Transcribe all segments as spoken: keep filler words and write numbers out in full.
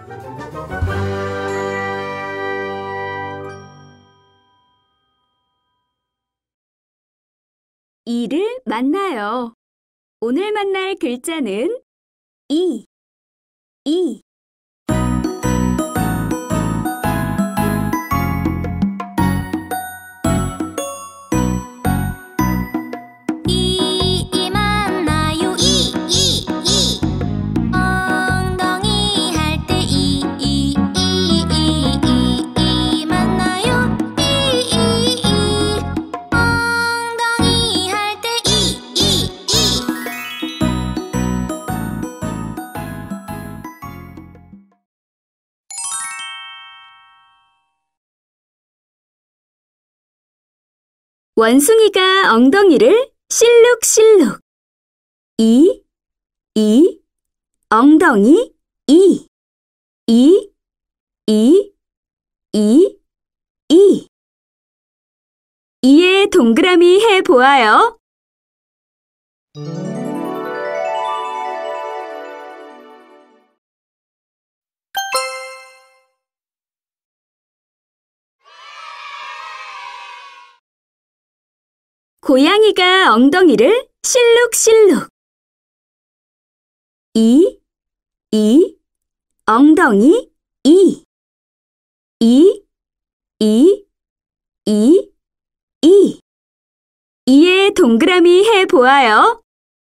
이를 만나요. 오늘 만날 글자는 이, 이. 이, 이 만나요. 이, 이, 이. 엉덩이 할 때 이, 이, 이, 이, 이, 이 만나요. 이, 이, 이. 엉덩이 할 때 이, 이, 이. 원숭이가 엉덩이를 실룩실룩. 이, 이, 엉덩이, 이, 이, 이, 이, 이. 이에 동그라미 해보아요. 고양이가 엉덩이를 실룩실룩. 이, 이, 엉덩이, 이, 이, 이, 이, 이. 이에 동그라미 해보아요.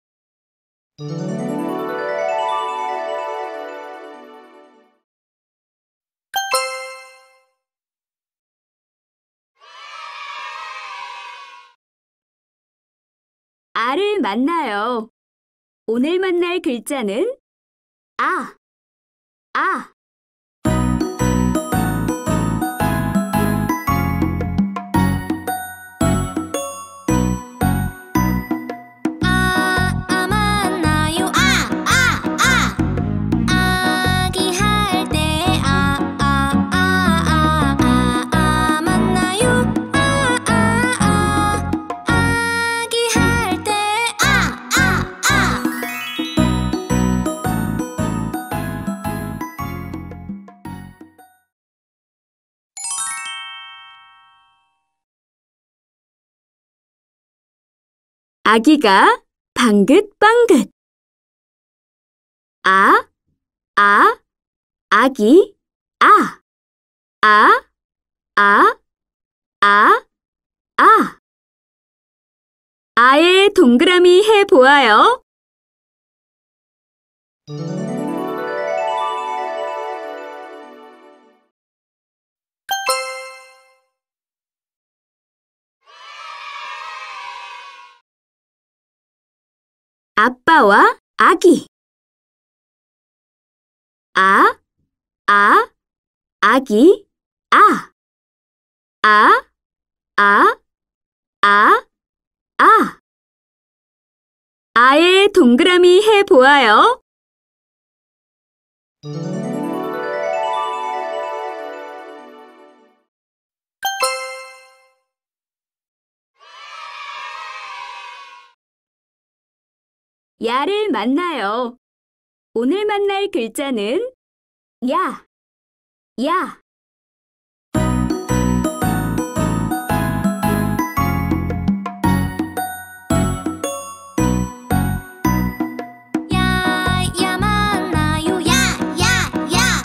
아를 만나요. 오늘 만날 글자는 아, 아. 아, 아 만나요. 아, 아, 아. 아기 할 때 아, 아, 아, 아, 아, 아 만나요. 아, 아, 아. 아기 할 때 아, 아, 아. 아기가 방긋방긋. 아, 아, 아기, 아, 아, 아, 아, 아. 아에 동그라미 해보아요. 아빠와 아기. 아, 아, 아기, 아, 아, 아, 아, 아. 아에 동그라미 해보아요. 야를 만나요. 오늘 만날 글자는 야, 야. 야, 야 만나요. 야, 야, 야.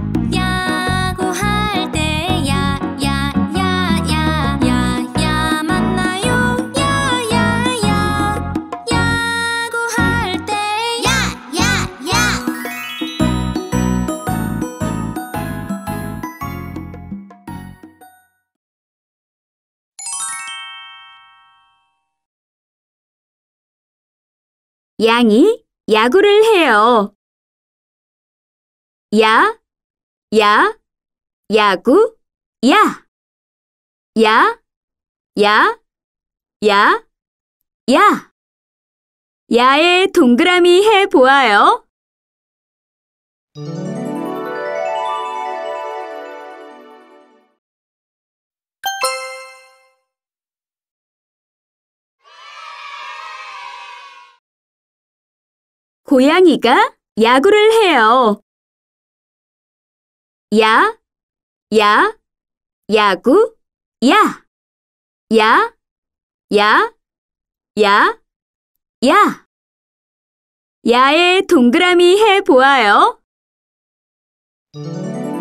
야구할 때 야, 야, 야, 야, 야, 야 만나요. 야, 야, 야. 야구할 때 야, 야, 야. 양이 야구를 해요. 야, 야, 야구, 야. 야, 야, 야, 야. 야에 동그라미 해보아요. 고양이가 야구를 해요. 야, 야, 야구, 야. 야, 야, 야, 야. 야에 동그라미 해 보아요.